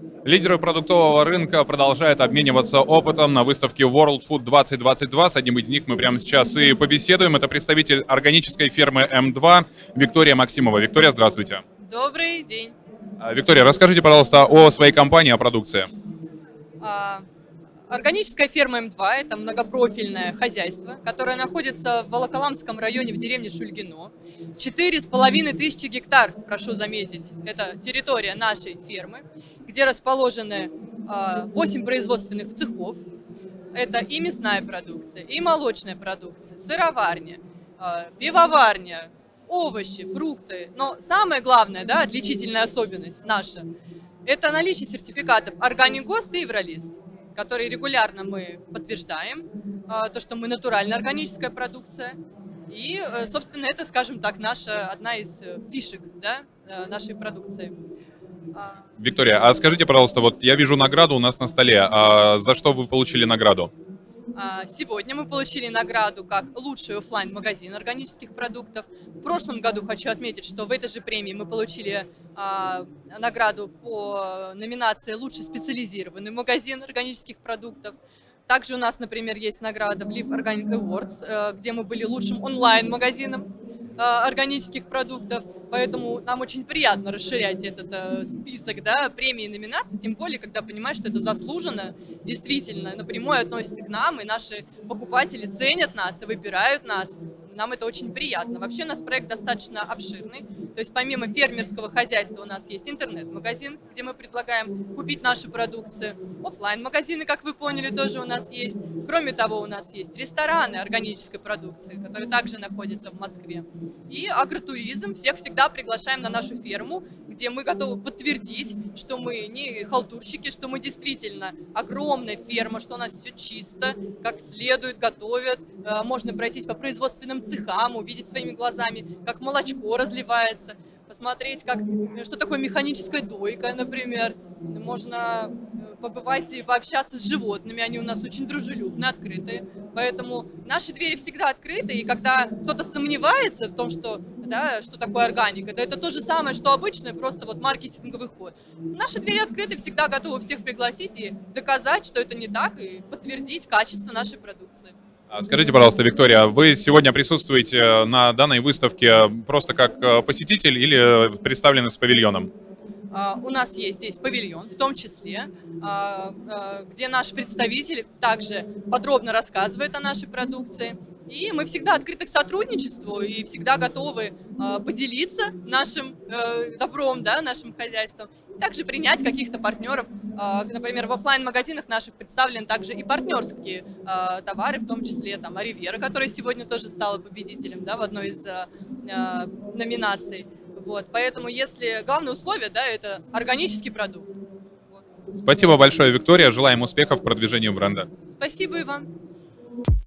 Лидеры продуктового рынка продолжают обмениваться опытом на выставке World Food 2022. С одним из них мы прямо сейчас и побеседуем. Это представитель органической фермы М2 Виктория Максимова. Виктория, здравствуйте. Добрый день. Виктория, расскажите, пожалуйста, о своей компании, о продукции. Органическая ферма М2 – это многопрофильное хозяйство, которое находится в Волоколамском районе в деревне Шульгино. 4500 гектар, прошу заметить, это территория нашей фермы, где расположены 8 производственных цехов. Это и мясная продукция, и молочная продукция, сыроварня, пивоварня, овощи, фрукты. Но самое главное, да, отличительная особенность наша – это наличие сертификатов Organic ГОСТ и Евролист, которые регулярно мы подтверждаем, то, что мы натуральная органическая продукция. И, собственно, это, скажем так, наша одна из фишек, да, нашей продукции. Виктория, а скажите, пожалуйста, вот я вижу награду у нас на столе. За что вы получили награду? Сегодня мы получили награду как лучший офлайн-магазин органических продуктов. В прошлом году хочу отметить, что в этой же премии мы получили награду по номинации «Лучший специализированный магазин органических продуктов». Также у нас, например, есть награда в Live Organic Awards, где мы были лучшим онлайн-магазином органических продуктов, поэтому нам очень приятно расширять этот список, да, премий и номинаций, тем более, когда понимаешь, что это заслуженно, действительно, напрямую относится к нам, и наши покупатели ценят нас и выбирают нас. Нам это очень приятно. Вообще у нас проект достаточно обширный, то есть помимо фермерского хозяйства у нас есть интернет-магазин, где мы предлагаем купить нашу продукцию, офлайн-магазины, как вы поняли, тоже у нас есть. Кроме того, у нас есть рестораны органической продукции, которые также находятся в Москве. И агротуризм. Всех всегда приглашаем на нашу ферму, где мы готовы подтвердить, что мы не халтурщики, что мы действительно огромная ферма, что у нас все чисто, как следует, готовят. Можно пройтись по производственным цехам, увидеть своими глазами, как молочко разливается, посмотреть, что такое механическая дойка, например. Можно побывать и пообщаться с животными, они у нас очень дружелюбные, открытые. Поэтому наши двери всегда открыты, и когда кто-то сомневается в том, что, да, что такое органика, да, это то же самое, что обычное, просто вот маркетинговый ход. Наши двери открыты, всегда готовы всех пригласить и доказать, что это не так, и подтвердить качество нашей продукции. Скажите, пожалуйста, Виктория, вы сегодня присутствуете на данной выставке просто как посетитель или представлены с павильоном? У нас есть здесь павильон, в том числе, где наш представитель также подробно рассказывает о нашей продукции. И мы всегда открыты к сотрудничеству и всегда готовы поделиться нашим добром, да, нашим хозяйством. Также принять каких-то партнеров. Например, в офлайн-магазинах наших представлены также и партнерские товары, в том числе там Оривера, которая сегодня тоже стала победителем, да, в одной из номинаций. Вот, поэтому, если главное условие, да, это органический продукт. Вот. Спасибо большое, Виктория. Желаем успехов в продвижении бренда. Спасибо и вам.